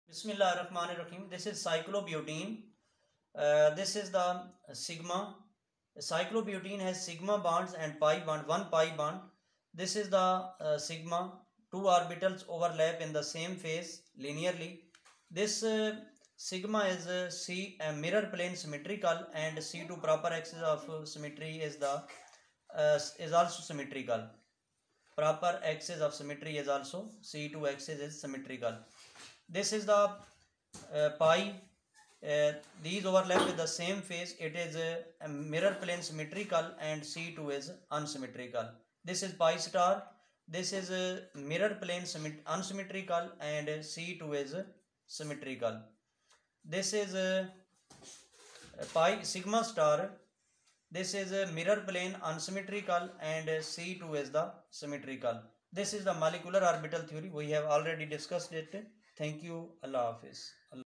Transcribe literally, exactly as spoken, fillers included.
Bismillahirrahmanirrahim. This is cyclobutene. Uh, this is the sigma. Cyclobutene has sigma bonds and pi bond, one pi bond. This is the uh, sigma. Two orbitals overlap in the same phase linearly. This uh, sigma is uh, C uh, mirror plane symmetrical, and C two proper axis of uh, symmetry is the uh, is also symmetrical. Proper axis of symmetry is also C two axis is symmetrical. This is the uh, pi. Uh, these overlap with the same phase. It is uh, a mirror plane symmetrical, and C two is unsymmetrical. This is pi star. This is a mirror plane unsymmetrical, and C two is symmetrical. This is a pi sigma star. This is a mirror plane unsymmetrical, and C two is the symmetrical. This is the molecular orbital theory. We have already discussed it. Thank you. Allah Hafiz.